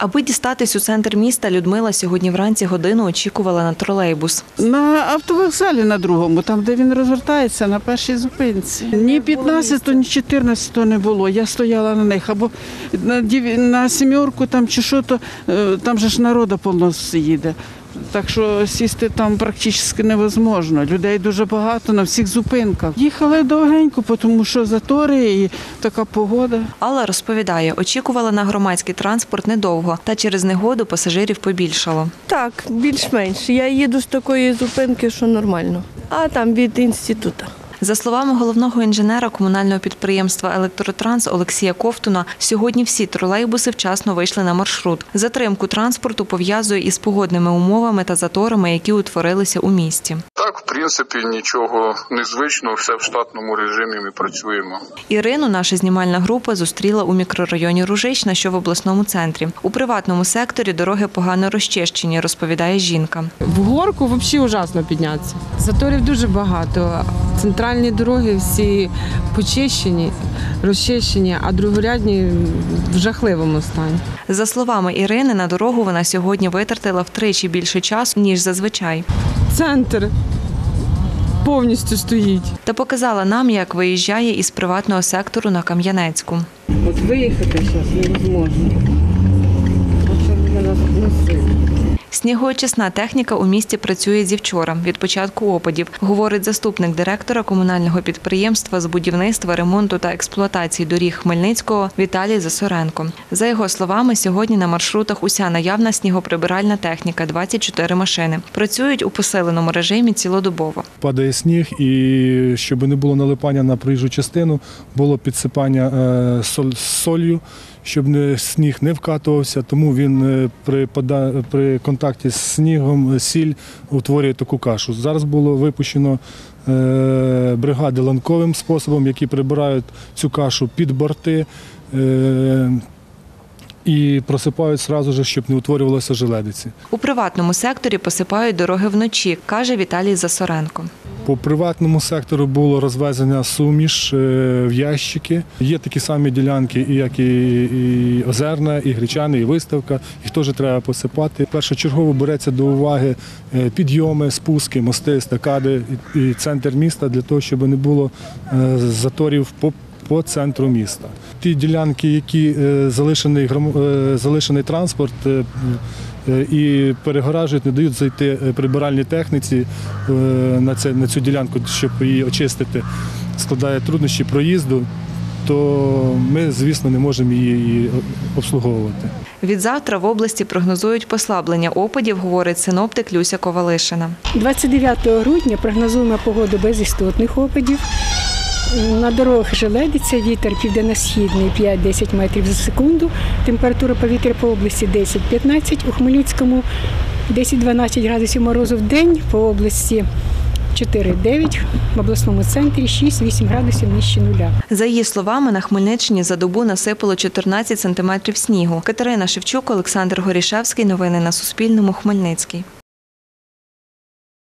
Аби дістатись у центр міста, Людмила сьогодні вранці годину очікувала на тролейбус. На автовокзалі на другому, там, де він розвертається, на першій зупинці. Ні 15, ні 14 не було. Я стояла на них. Або на сімерку там чи що, то там же ж народу повно їде. Так що сісти там практично невозможно. Людей дуже багато на всіх зупинках. Їхали довгенько, тому що затори і така погода. Алла розповідає, очікувала на громадський транспорт недовго, та через негоду пасажирів побільшало. Так, більш-менш. Я їду з такої зупинки, що нормально. А там від інституту. За словами головного інженера комунального підприємства «Електротранс» Олексія Ковтуна, сьогодні всі тролейбуси вчасно вийшли на маршрут. Затримку транспорту пов'язує із погодними умовами та заторами, які утворилися у місті. Так, в принципі, нічого незвичного, все в штатному режимі, ми працюємо. Ірину наша знімальна група зустріла у мікрорайоні Ружична, що в обласному центрі. У приватному секторі дороги погано розчищені, розповідає жінка. В горку взагалі ужасно піднятися. Заторів дуже багато. Центральні дороги всі почищені, розчищені, а другорядні в жахливому стані. За словами Ірини, на дорогу вона сьогодні витратила втричі більше часу, ніж зазвичай. Центр повністю стоїть. Та показала нам, як виїжджає із приватного сектору на Кам'янецьку. От виїхати зараз невозможно. Снігоочисна техніка у місті працює зі вчора, від початку опадів, говорить заступник директора комунального підприємства з будівництва, ремонту та експлуатації доріг Хмельницького Віталій Засоренко. За його словами, сьогодні на маршрутах уся наявна снігоприбиральна техніка – 24 машини. Працюють у посиленому режимі цілодобово. Падає сніг і щоб не було налипання на проїжджу частину, було підсипання солью, щоб сніг не вкатувався, тому він при контакті з снігом сіль утворює таку кашу. Зараз було випущено бригади ланковим способом, які прибирають цю кашу під борти і просипають одразу ж, щоб не утворювалося желедиці. У приватному секторі посипають дороги вночі, каже Віталій Засоренко. По приватному сектору було розвезення суміш в ящики. Є такі самі ділянки, як і Озерна, і Гречани, і Виставка. Їх теж треба посипати. Першочергово береться до уваги підйоми, спуски, мости, естакади і центр міста для того, щоб не було заторів по центру міста. Ті ділянки, які залишений транспорт і перегоражують, не дають зайти прибиральній техніці на цю ділянку, щоб її очистити, складає труднощі проїзду, то ми, звісно, не можемо її обслуговувати. Відзавтра в області прогнозують послаблення опадів, говорить синоптик Люся Ковалишина. 29 грудня прогнозуємо погоду без істотних опадів. На дорогах желедиться, вітер південно-східний 5-10 метрів за секунду, температура повітря по області 10-15, у Хмельницькому 10-12 градусів морозу в день, по області 4-9, в обласному центрі 6-8 градусів нижче нуля. За її словами, на Хмельниччині за добу насипало 14 сантиметрів снігу. Катерина Шевчук, Олександр Горішевський. Новини на Суспільному. Хмельницький.